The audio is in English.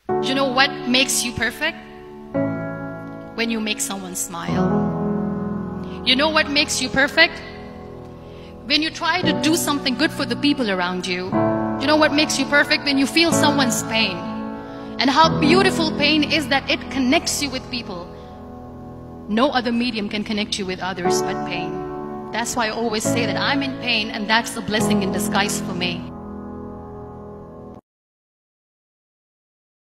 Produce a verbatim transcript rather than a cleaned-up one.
You know what makes you perfect? When you make someone smile. You know what makes you perfect? When you try to do something good for the people around you. You know what makes you perfect? When you feel someone's pain. And how beautiful pain is that it connects you with people. No other medium can connect you with others but pain. That's why I always say that I'm in pain, and that's a blessing in disguise for me.